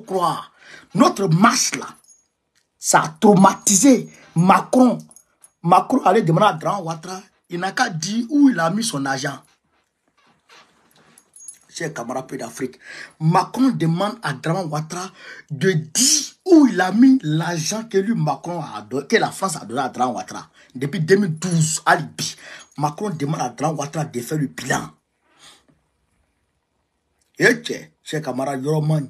croire. Notre marche là, ça a traumatisé Macron. Macron allait demander à Draman Ouattara, il n'a qu'à dire où il a mis son argent. Chers camarades peu d'Afrique, Macron demande à Draman Ouattara de dire où il a mis l'argent que lui, Macron a donné, que la France a donné à Draman Ouattara. Depuis 2012, à Libye, Macron demande à Draman Ouattara de faire le bilan. Et tiens, chers camarades, Yoroman,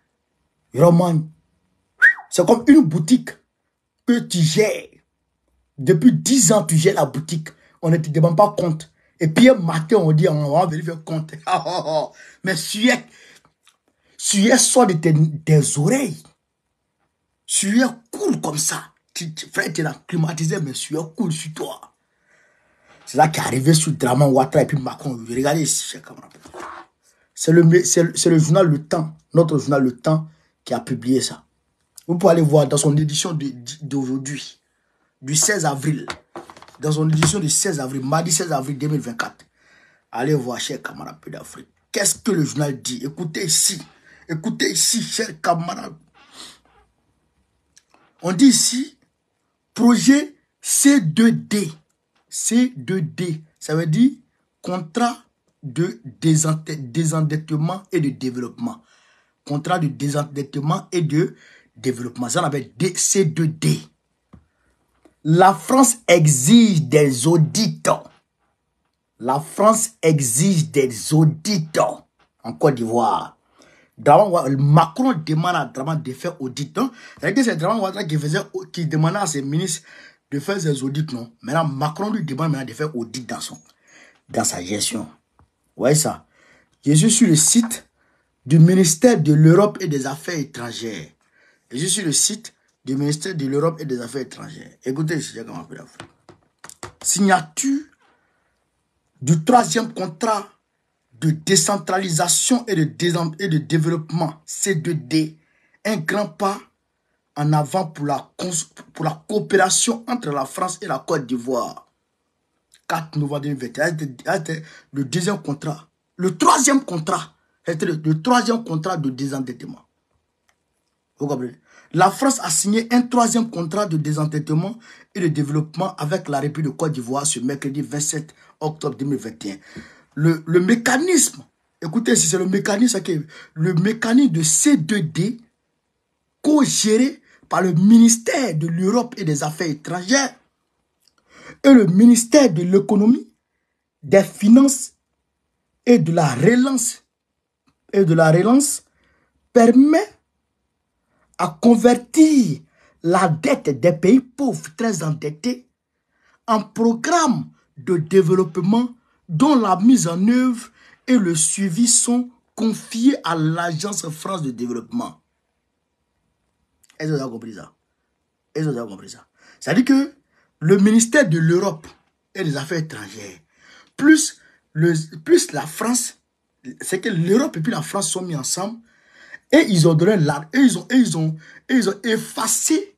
c'est comme une boutique que tu gères. Depuis 10 ans, tu gères la boutique. On ne te demande pas compte. Et puis un matin, on dit, on va venir faire compte. Mais sueur sort de tes oreilles. Sueur coule comme ça. Frère, tu es climatisé, mais sueur coule sur toi. C'est là qu'est arrivé sur Draman Ouattara et puis Macron. Regardez ici, chers camarades. C'est le journal Le Temps, notre journal Le Temps, qui a publié ça. Vous pouvez aller voir dans son édition d'aujourd'hui, du 16 avril. Dans son édition du 16 avril, mardi 16 avril 2024. Allez voir, chers camarades d'Afrique. Qu'est-ce que le journal dit? Écoutez ici, chers camarades. On dit ici, projet C2D. C2D, ça veut dire contrat de désendettement et de développement. Contrat de désendettement et de développement. Ça, on appelle C2D. La France exige des audits. La France exige des audits en Côte d'Ivoire. Macron demande à Draman de faire audit. C'est Draman Ouattara qui demandait à ses ministres de faire des audits. Non? Maintenant, Macron lui demande maintenant de faire audit dans sa gestion. Vous voyez ça? Je suis sur le site du ministère de l'Europe et des Affaires étrangères. Je suis sur le site du ministère de l'Europe et des Affaires étrangères. Écoutez ici, j'ai comment faire. Signature du 3e contrat de décentralisation et de développement C2D. Un grand pas en avant pour la coopération entre la France et la Côte d'Ivoire. 4 novembre 2021. C'était le 2e contrat. Le 3e contrat. C'était le 3e contrat de désendettement. Vous comprenez? La France a signé un 3e contrat de désendettement et de développement avec la République de Côte d'Ivoire ce mercredi 27 octobre 2021. Le mécanisme, écoutez, si c'est le mécanisme de C2D, co-géré par le ministère de l'Europe et des Affaires étrangères et le ministère de l'Économie, des Finances et de la relance, permet à convertir la dette des pays pauvres très endettés en programme de développement dont la mise en œuvre et le suivi sont confiés à l'Agence France de développement. Est-ce que vous avez compris ça? Est-ce que vous avez compris ça? C'est-à-dire que le ministère de l'Europe et des Affaires étrangères, plus la France, c'est que l'Europe et puis la France sont mis ensemble et ils ont donné ils ont effacé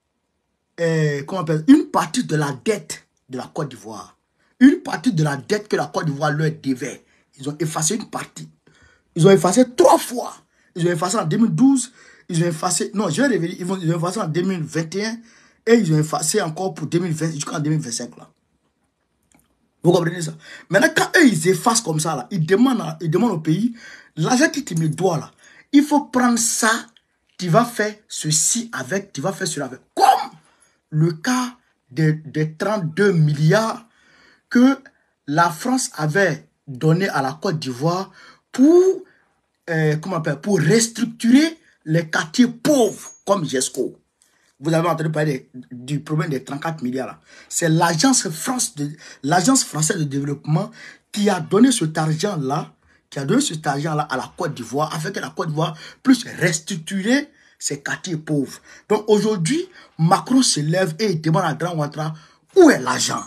une partie de la dette de la Côte d'Ivoire. Une partie de la dette que la Côte d'Ivoire leur devait. Ils ont effacé une partie. Ils ont effacé 3 fois. Ils ont effacé en 2012. Ils ont effacé... Non, je vais révéler. Ils ont effacé en 2021. Et ils ont effacé encore pour 2020 jusqu'en 2025. Là. Vous comprenez ça? Maintenant, quand eux, ils effacent comme ça, là, ils demandent au pays, l'argent qui te me doit, là, il faut prendre ça, tu vas faire ceci avec, tu vas faire cela avec. Comme le cas des 32 milliards que la France avait donné à la Côte d'Ivoire pour restructurer les quartiers pauvres comme GESCO. Vous avez entendu parler du problème des 34 milliards là. C'est l'agence française de développement qui a donné cet argent-là, à la Côte d'Ivoire, afin que la Côte d'Ivoire puisse restructurer ses quartiers pauvres. Donc aujourd'hui, Macron se lève et il demande à Draman Ouattara où est l'argent.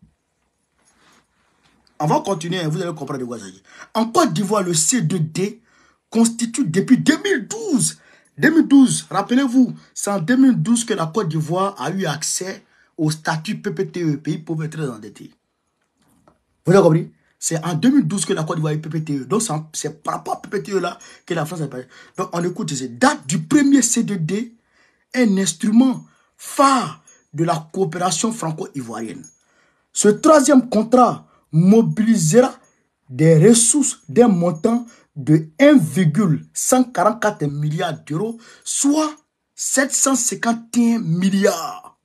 On va continuer, vous allez comprendre de quoi il s'agit. En Côte d'Ivoire, le C2D constitue depuis 2012. 2012, rappelez-vous, c'est en 2012 que la Côte d'Ivoire a eu accès au statut PPTE, pays pauvre et très endetté. Vous avez compris? C'est en 2012 que la Côte d'Ivoire est PPTE. Donc, c'est par rapport à PPTE là que la France a parlé. Donc, on écoute ici. Date du premier C2D, un instrument phare de la coopération franco-ivoirienne. Ce troisième contrat mobilisera des ressources d'un montant de 1,144 milliards d'euros, soit 751 milliards.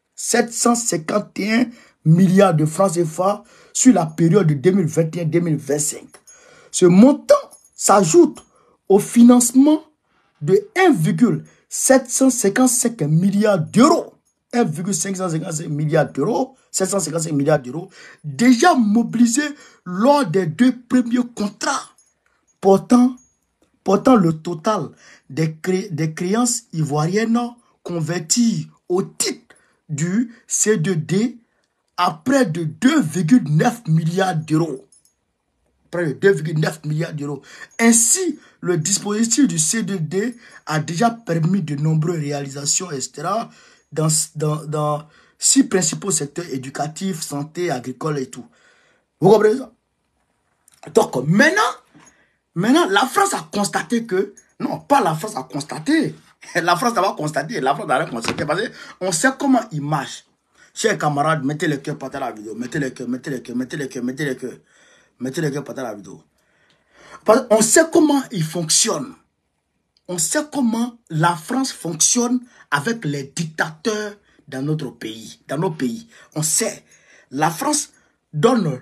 751 milliards de francs CFA sur la période de 2021-2025. Ce montant s'ajoute au financement de 1,755 milliards d'euros. 1,555 milliards d'euros, 755 milliards d'euros, déjà mobilisés lors des deux premiers contrats, portant le total des créances ivoiriennes converties au titre du C2D à près de 2,9 milliards d'euros. Près de 2,9 milliards d'euros. Ainsi, le dispositif du C2D a déjà permis de nombreuses réalisations, etc., dans 6 principaux secteurs éducatifs, santé, agricole et tout. Vous comprenez ça? Donc, maintenant, la France a constaté que, non, pas la France a constaté, la France n'a pas constaté, la France n'a rien constaté, parce qu'on sait comment il marche. Chers camarades, mettez le cœur par terre à la vidéo, mettez le cœur, mettez le cœur, mettez le cœur, mettez le cœur, mettez le cœur par terre à la vidéo. Parce qu'on sait comment il fonctionne. On sait comment la France fonctionne avec les dictateurs dans notre pays, dans nos pays. On sait. La France donne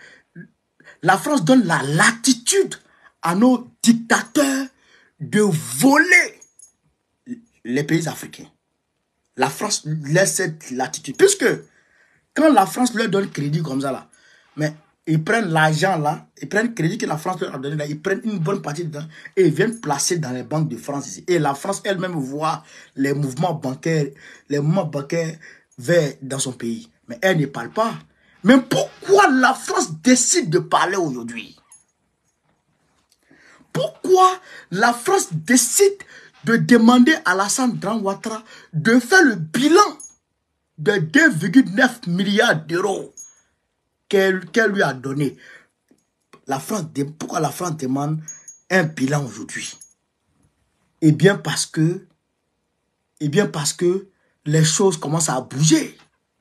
la latitude à nos dictateurs de voler les pays africains. La France laisse cette latitude. Puisque quand la France leur donne crédit comme ça là, mais ils prennent l'argent là, ils prennent le crédit que la France leur a donné là, ils prennent une bonne partie dedans et ils viennent placer dans les banques de France ici. Et la France elle-même voit les mouvements bancaires vers dans son pays. Mais elle ne parle pas. Mais pourquoi la France décide de parler aujourd'hui? Pourquoi la France décide de demander à Alassane Dramane Ouattara de faire le bilan de 2,9 milliards d'euros qu'elle lui a donné? Pourquoi la France demande un bilan aujourd'hui? Eh bien parce que les choses commencent à bouger.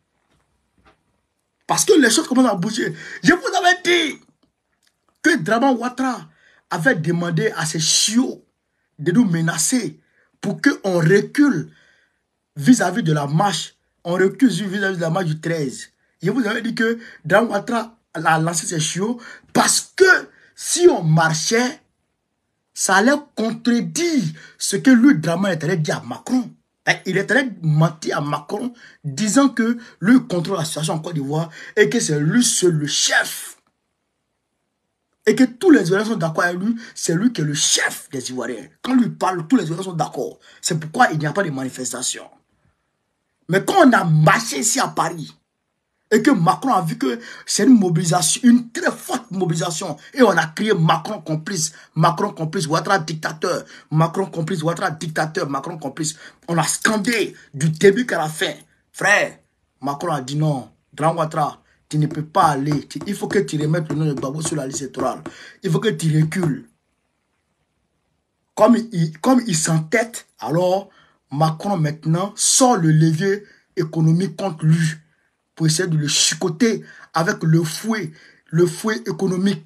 Parce que les choses commencent à bouger. Je vous avais dit que Dramane Ouattara avait demandé à ses chiots de nous menacer pour qu'on recule vis-à-vis de la marche. On recule vis-à-vis de la marche du 13. Je vous avais dit que Dramane Ouattara a lancé ses chiots parce que si on marchait, ça allait contredire ce que lui, Dramane, est allé dire à Macron. Il est allé mentir à Macron disant que lui contrôle la situation en Côte d'Ivoire et que c'est lui seul le chef. Et que tous les Ivoiriens sont d'accord avec lui, c'est lui qui est le chef des Ivoiriens. Quand lui parle, tous les Ivoiriens sont d'accord. C'est pourquoi il n'y a pas de manifestation. Mais quand on a marché ici à Paris, et que Macron a vu que c'est une mobilisation, une très forte mobilisation, et on a crié Macron complice, Ouattara dictateur, Macron complice, Ouattara dictateur, Macron complice. On a scandé du début qu'à la fin. Frère, Macron a dit non, Dramane Ouattara, tu ne peux pas aller. Il faut que tu remettes le nom de Gbagbo sur la liste électorale. Il faut que tu recules. Comme il s'entête, alors Macron maintenant sort le levier économique contre lui pour essayer de le chicoter avec le fouet économique.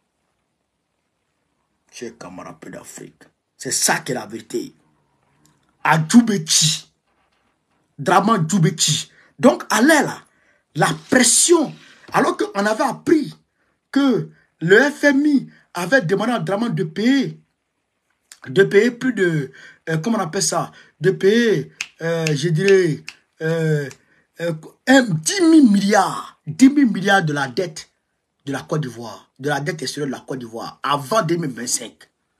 Chers camarades d'Afrique, c'est ça qui est la vérité. À Djoubeki, Dramane Djoubeki. Donc, allez là. La pression, alors qu'on avait appris que le FMI avait demandé à Dramane de payer plus de, comment on appelle ça, de payer, je dirais, 10 000 milliards de la dette de la Côte d'Ivoire, de la dette extérieure de la Côte d'Ivoire, avant 2025.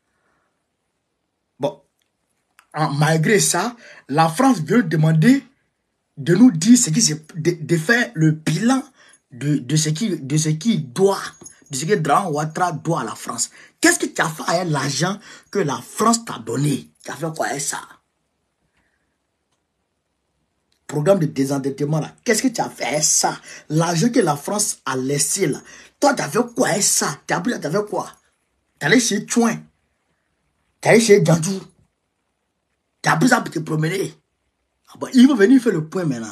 Bon, malgré ça, la France vient demander de nous dire de faire le bilan de ce qui doit, de ce que Dramane Ouattara doit à la France. Qu'est-ce que tu as fait avec l'argent que la France t'a donné? Tu as fait quoi avec ça? Programme de désendettement là. Qu'est-ce que tu as fait avec ça? L'argent que la France a laissé là. Toi, tu as fait quoi avec ça? Tu as fait quoi? Tu es allé chez Chouin. Tu es allé chez Djandjou. Tu as pris ça pour te promener. Ah bon, il va venir faire le point maintenant.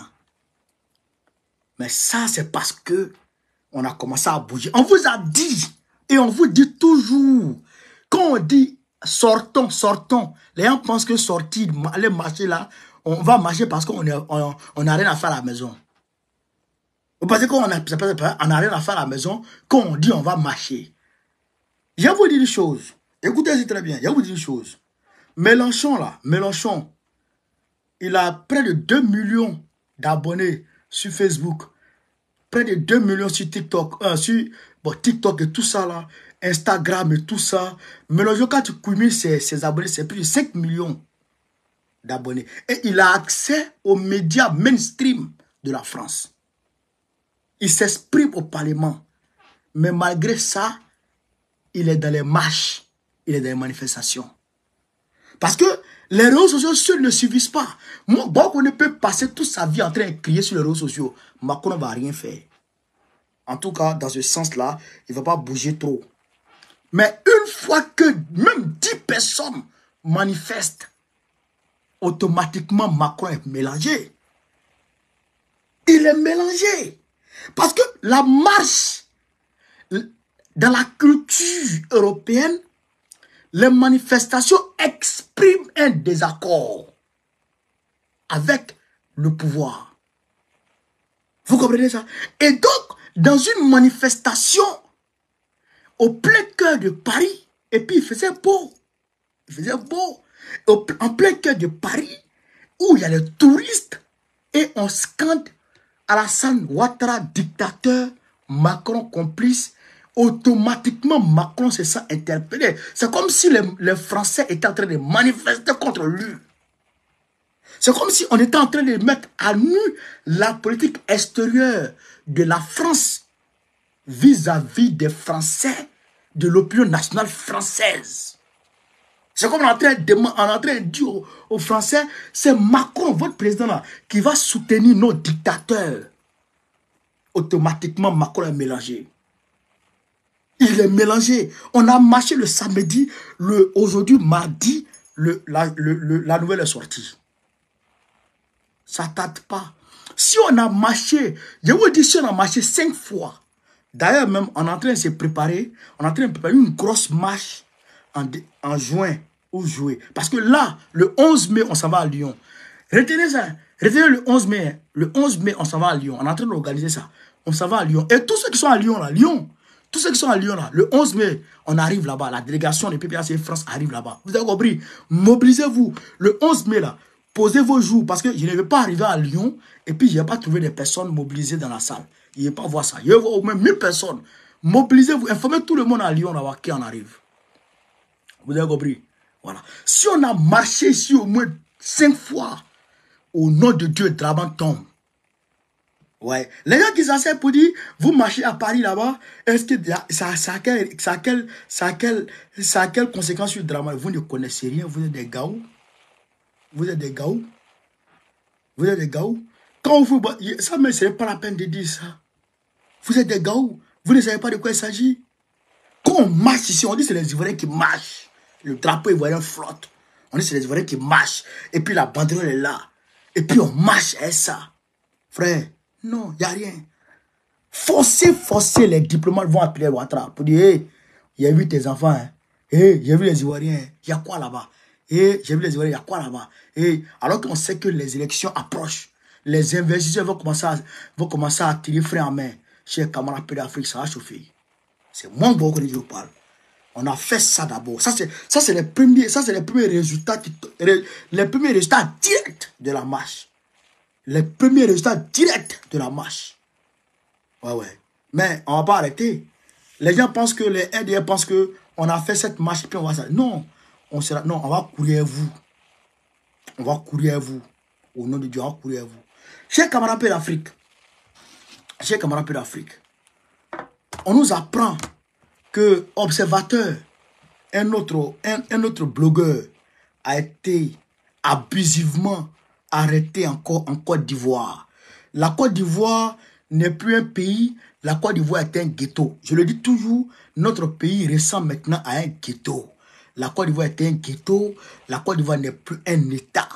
Mais ça, c'est parce que on a commencé à bouger. On vous a dit, et on vous dit toujours, quand on dit sortons, sortons, les gens pensent que sortir, aller marcher là, on va marcher parce qu'on n'a rien à faire à la maison. Vous pensez qu'on n'a rien à faire à la maison, quand on dit on va marcher. Je vais vous dire une chose. Écoutez-y très bien, je vais vous dire une chose. Mélenchon là, Mélenchon, il a près de 2 millions d'abonnés sur Facebook. Près de 2 millions sur TikTok. TikTok et tout ça là. Instagram et tout ça. Mélenchon, quand tu cumules ses abonnés, c'est plus de 5 millions d'abonnés. Et il a accès aux médias mainstream de la France. Il s'exprime au Parlement. Mais malgré ça, il est dans les marches. Il est dans les manifestations. Parce que les réseaux sociaux seuls ne suffisent pas. Moi, on ne peut passer toute sa vie en train de crier sur les réseaux sociaux. Macron ne va rien faire. En tout cas, dans ce sens-là, il ne va pas bouger trop. Mais une fois que même 10 personnes manifestent, automatiquement Macron est mélangé. Il est mélangé. Parce que la marche, dans la culture européenne, les manifestations expriment un désaccord avec le pouvoir. Vous comprenez ça? Et donc, dans une manifestation au plein cœur de Paris, et puis il faisait beau. Il faisait beau. En plein cœur de Paris, où il y a les touristes, et on scande Alassane Ouattara, dictateur, Macron complice. Automatiquement, Macron se sent interpellé. C'est comme si les Français étaient en train de manifester contre lui. C'est comme si on était en train de mettre à nu la politique extérieure de la France vis-à-vis des Français, de l'opinion nationale française. C'est comme on est en train de dire aux Français, c'est Macron, votre président là, qui va soutenir nos dictateurs. Automatiquement, Macron est mélangé. Il est mélangé. On a marché le samedi, aujourd'hui, mardi, la nouvelle est sortie. Ça ne tarde pas. Si on a marché, je vous dis, si on a marché 5 fois, d'ailleurs même, on est en train de se préparer, on est en train de préparer une grosse marche en juin ou juillet. Parce que là, le 11 mai, on s'en va à Lyon. Retenez ça. Retenez le 11 mai. Le 11 mai, on s'en va à Lyon. On est en train d'organiser ça. On s'en va à Lyon. Et tous ceux qui sont à Lyon, là, tous ceux qui sont à Lyon, là, le 11 mai, on arrive là-bas. La délégation des PPAC France arrive là-bas. Vous avez compris? Mobilisez-vous. Le 11 mai, là, posez vos jours. Parce que je ne vais pas arriver à Lyon et puis je ne vais pas trouver des personnes mobilisées dans la salle. Je ne vais pas voir ça. Je vais voir au moins 1000 personnes. Mobilisez-vous. Informez tout le monde à Lyon là-bas qui en arrive. Vous avez compris? Voilà. Si on a marché ici au moins 5 fois, au nom de Dieu, Draban tombe. Ouais. Les gens qui s'asseyent pour dire, vous marchez à Paris là-bas, est-ce que ça a quelle conséquence sur le drama? Vous ne connaissez rien, vous êtes des gaous. Vous êtes des gaous. Vous êtes des gaous. Quand vous... Ça ne serait pas la peine de dire ça. Vous êtes des gaous. Vous ne savez pas de quoi il s'agit. Quand on marche ici, on dit que c'est les Ivoiriens qui marchent. Le drapeau ivoirien flotte. On dit que c'est les Ivoiriens qui marchent. Et puis la banderole est là. Et puis on marche et ça. Frère, non, il n'y a rien. Forcez, les diplomates vont appeler Ouattara pour dire, hey, j'ai vu tes enfants, hein. Hey, j'ai vu les Ivoiriens, il y a quoi là-bas? Hey, j'ai vu les Ivoiriens, il y a quoi là-bas? Hey, alors qu'on sait que les élections approchent, les investisseurs vont commencer à tirer frein en main. Chez camarades d'Afrique, ça va chauffer. C'est moins bon que je parle. On a fait ça d'abord. Ça, c'est les premiers résultats directs de la marche. Les premiers résultats directs de la marche. Ouais. Mais on ne va pas arrêter. Les gens pensent que, les RDR pensent que on a fait cette marche, puis on va ça. Non, on va courir à vous. On va courir à vous. Au nom de Dieu, on va courir à vous. Chers camarades d'Afrique, on nous apprend que Observateur, un autre blogueur, a été abusivement arrêté encore en Côte d'Ivoire. La Côte d'Ivoire n'est plus un pays, la Côte d'Ivoire est un ghetto. Je le dis toujours, notre pays ressemble maintenant à un ghetto. La Côte d'Ivoire est un ghetto, la Côte d'Ivoire n'est plus un État.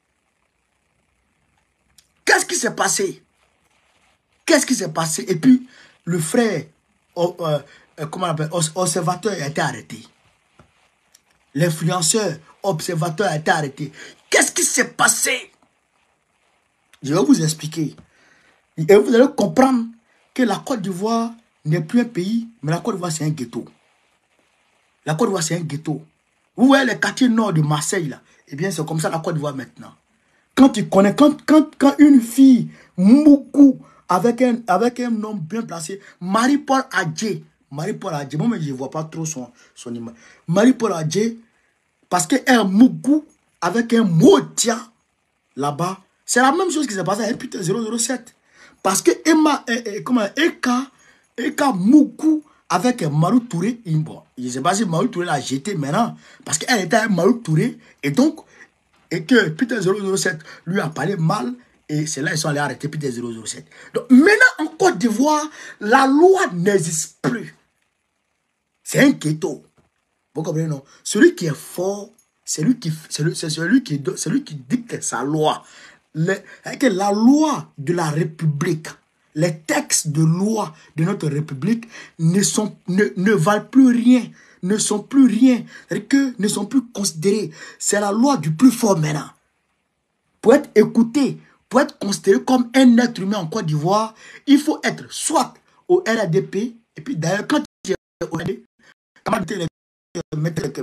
Qu'est-ce qui s'est passé? Qu'est-ce qui s'est passé? Et puis, le frère, comment on appelle, observateur a été arrêté. L'influenceur, observateur a été arrêté. Qu'est-ce qui s'est passé? Je vais vous expliquer. Et vous allez comprendre que la Côte d'Ivoire n'est plus un pays, mais la Côte d'Ivoire, c'est un ghetto. La Côte d'Ivoire, c'est un ghetto. Vous voyez les quartiers nord de Marseille, là. Eh bien, c'est comme ça la Côte d'Ivoire maintenant. Quand tu connais, quand une fille, Moukou, avec un homme bien placé, Marie-Paul Adjé, moi, je ne vois pas trop son image. Marie-Paul Adjé, parce qu'elle Moukou, avec un Motia, là-bas, c'est la même chose qui s'est passé à Putain 007. Parce que Eka Moukou avec Marou Touré, bon, je ne sais pas si Marou Touré l'a jeté maintenant, parce qu'elle était avec Marou Touré, et donc, et que Peter 007 lui a parlé mal, et c'est là qu'ils sont allés arrêter Peter 007. Donc maintenant en Côte d'Ivoire, la loi n'existe plus. C'est un ghetto. Vous comprenez, non? Celui qui est fort, c'est celui qui dicte sa loi. La loi de la République, les textes de loi de notre République ne valent plus rien, ne sont plus rien, ne sont plus considérés. C'est la loi du plus fort maintenant. Pour être écouté, pour être considéré comme un être humain en Côte d'Ivoire, il faut être soit au RADP, et puis d'ailleurs, quand tu es au RADP, mettez le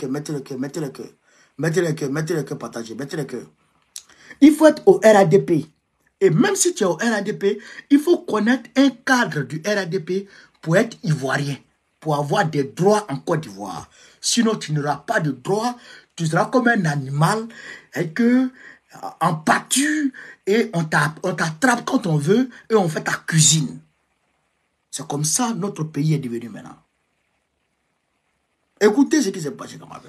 cœur, partagez, mettez le cœur. Il faut être au RADP. Et même si tu es au RADP, il faut connaître un cadre du RADP pour être ivoirien, pour avoir des droits en Côte d'Ivoire. Sinon, tu n'auras pas de droits, tu seras comme un animal et que en pâture et on t'attrape quand on veut et on fait ta cuisine. C'est comme ça notre pays est devenu maintenant. Écoutez ce qui s'est passé dans ma vie.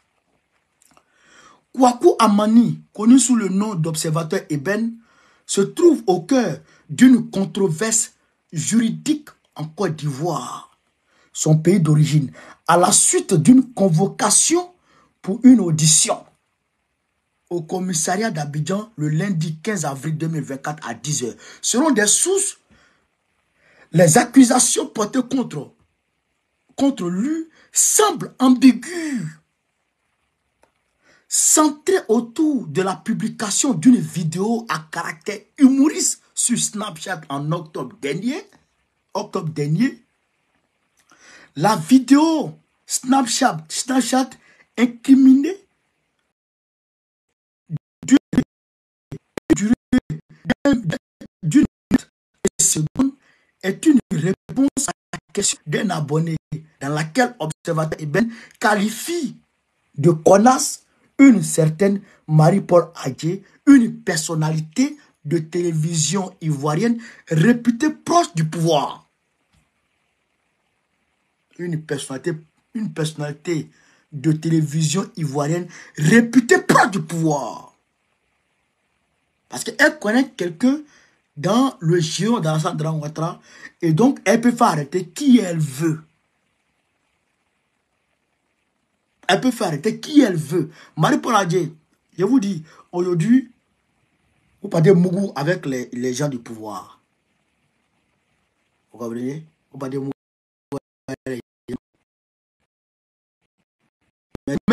Kwaku Amani, connu sous le nom d'observateur Eben, se trouve au cœur d'une controverse juridique en Côte d'Ivoire, son pays d'origine, à la suite d'une convocation pour une audition au commissariat d'Abidjan le lundi 15 avril 2024 à 10 h. Selon des sources, les accusations portées contre lui semblent ambiguës, centrées autour de la publication d'une vidéo à caractère humoriste sur Snapchat en octobre dernier. La vidéo Snapchat incriminée d'une seconde est une réponse à la question d'un abonné dans laquelle Observateur Eben qualifie de connasse une certaine Marie-Paul Adjé, une personnalité de télévision ivoirienne réputée proche du pouvoir. Une personnalité de télévision ivoirienne réputée proche du pouvoir. Parce qu'elle connaît quelqu'un dans le géant d'Alassane Ouattara et donc elle peut faire arrêter qui elle veut. Elle peut faire arrêter qui elle veut. Marie-Paul Adjé, je vous dis, aujourd'hui, vous parlez Mougou avec les gens du pouvoir. Vous comprenez? Vous parlez Mougou avec les gens. Mais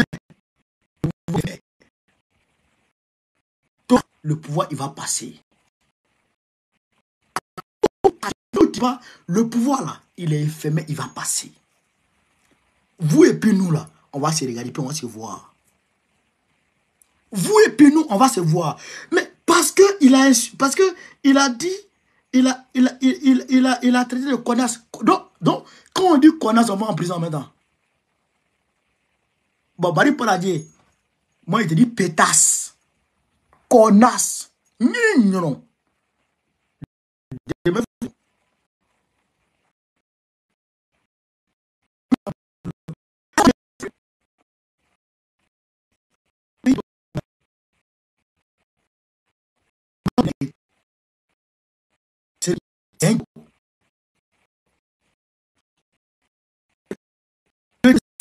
le pouvoir, il va passer. Le pouvoir, là, il est éphémère, il va passer. Vous et puis nous, là, on va se regarder, puis on va se voir. Vous et puis nous, on va se voir. Mais parce que il a dit, il a traité de connasse. Donc, quand on dit connasse, on va en prison maintenant. Bon, Barry Paul a dit, moi, il te dit pétasse, connasse, non.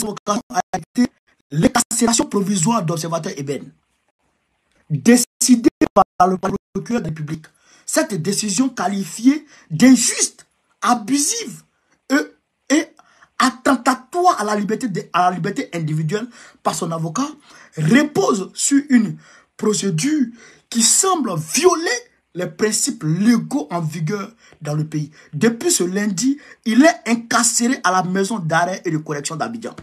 convocation a été l'incarcération provisoire d'observateur Eben, décidée par le procureur de la République. Cette décision qualifiée d'injuste, abusive et attentatoire à la liberté individuelle par son avocat repose sur une procédure qui semble violer les principes légaux en vigueur dans le pays. Depuis ce lundi, il est incarcéré à la maison d'arrêt et de correction d'Abidjan.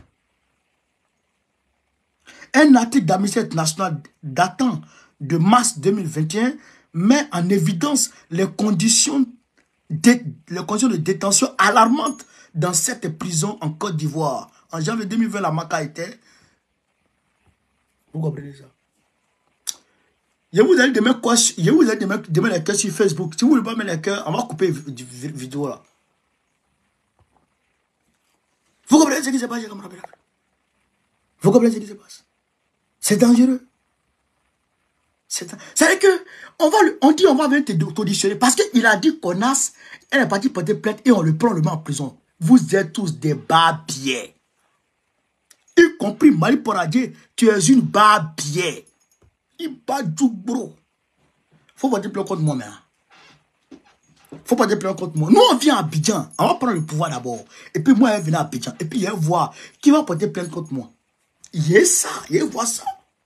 Un article d'Amnesty International datant de mars 2021 met en évidence les conditions de détention alarmantes dans cette prison en Côte d'Ivoire. En janvier 2020, la MACA était... Vous comprenez ça? Je vous ai demain quoi? Je vous ai demain les cœurs sur Facebook. Si vous ne voulez pas mettre les cœurs, on va couper la vidéo là. Vous comprenez ce qui se passe, camarades? Vous comprenez ce qui se passe? C'est dangereux. C'est-à-dire que on dit on va venir t'auditionner parce qu'il a dit qu'Onas, elle est partie porter plainte et on le prend, on le met en prison. Vous êtes tous des barbiers. Y compris Mali Poradier, tu es une barbier. Il bat du bro. Faut pas te plaindre contre moi, mais. Faut pas te plaindre contre moi. Nous, on vient à Abidjan. On va prendre le pouvoir d'abord. Et puis moi, elle vient à Abidjan. Et puis, elle voit qui va porter plainte contre moi. Il y a ça. Il voit ça.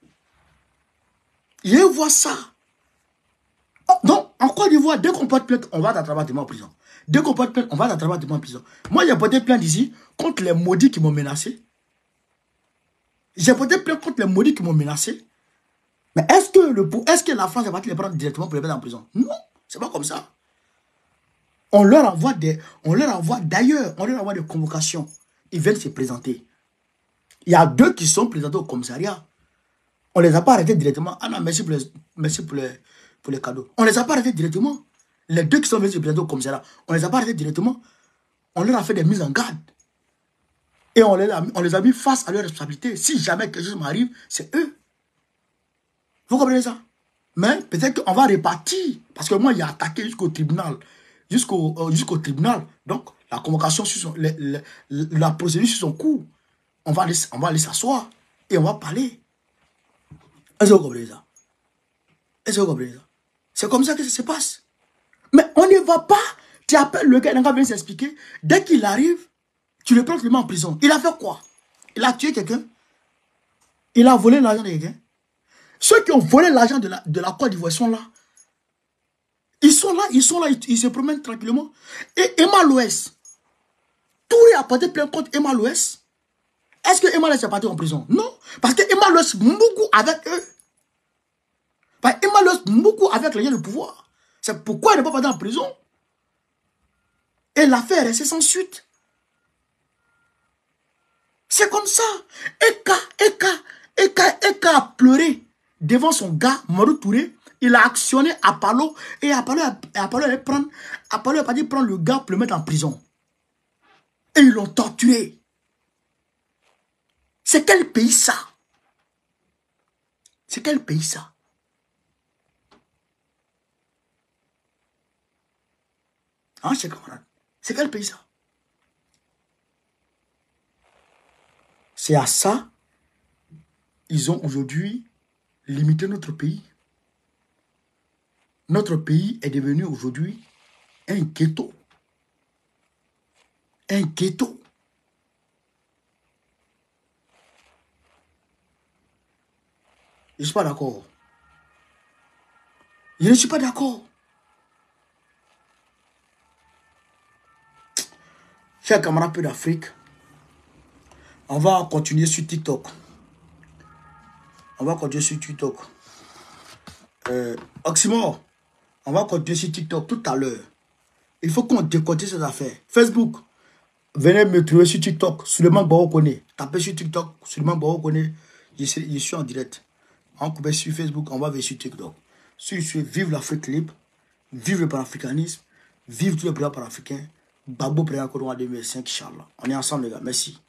Il voit ça. Donc, en Côte d'Ivoire, dès qu'on porte plainte, on va t'attraper en prison. Dès qu'on porte plainte, on va t'attraper en prison. Moi, j'ai porté plainte ici contre les maudits qui m'ont menacé. J'ai porté plainte contre les maudits qui m'ont menacé. Mais est-ce que la France va les prendre directement pour les mettre en prison? Non, c'est pas comme ça. On leur envoie d'ailleurs, on leur envoie des convocations. Ils viennent se présenter. Il y a 2 qui sont présentés au commissariat. On ne les a pas arrêtés directement. Ah non, merci pour les cadeaux. On ne les a pas arrêtés directement. Les 2 qui sont venus se présenter au commissariat, on ne les a pas arrêtés directement. On leur a fait des mises en garde. Et on les a mis face à leur responsabilité. Si jamais quelque chose m'arrive, c'est eux. Vous comprenez ça? Mais peut-être qu'on va répartir. Parce que moi, il y a attaqué jusqu'au tribunal. Jusqu'au tribunal. Donc, la convocation, la procédure sur son cours. On va aller s'asseoir. Et on va parler. Est-ce que vous comprenez ça? Est-ce que vous comprenez ça? C'est comme ça que ça se passe. Mais on ne va pas. Tu appelles le gars, il va venir s'expliquer. Dès qu'il arrive, tu le prends, tu le mets en prison. Il a fait quoi? Il a tué quelqu'un? Il a volé l'argent de quelqu'un? Ceux qui ont volé l'argent de la Côte d'Ivoire sont là. Ils sont là, ils se promènent tranquillement. Et Emma Loès, Touré a porté plainte contre Emma Loès. Est-ce que Emma Loès est parti en prison? Non. Parce que Emma Loès beaucoup avec eux. Parce que Emma Loès beaucoup avec les gens du pouvoir. C'est pourquoi elle n'est pas partie en prison. Et l'affaire est restée sans suite. C'est comme ça. Eka a pleuré devant son gars, Mamadou Touré. Il a actionné Apollo. Et Apollo est parti prendre le gars pour le mettre en prison. Et ils l'ont torturé. C'est quel pays ça? C'est quel pays ça? Hein, chers camarades? C'est quel pays ça? C'est à ça, ils ont aujourd'hui limité notre pays. Notre pays est devenu aujourd'hui un ghetto. Un ghetto. Je ne suis pas d'accord. Je ne suis pas d'accord. Chers camarades peu d'Afrique, on va continuer sur TikTok. Oxymore, on va continuer sur TikTok tout à l'heure. Il faut qu'on décote cette affaire. Facebook, venez me trouver sur TikTok. Suleiman Baro connaît. Tapez sur TikTok. Suleiman Baro connaît. Je suis en direct. On coupe sur Facebook. On va venir sur TikTok. Vive l'Afrique libre. Vive le panafricanisme. Vive tous les présidents panafricains. Babo président Kodouan 2005, Inch'Allah. On est ensemble, les gars. Merci.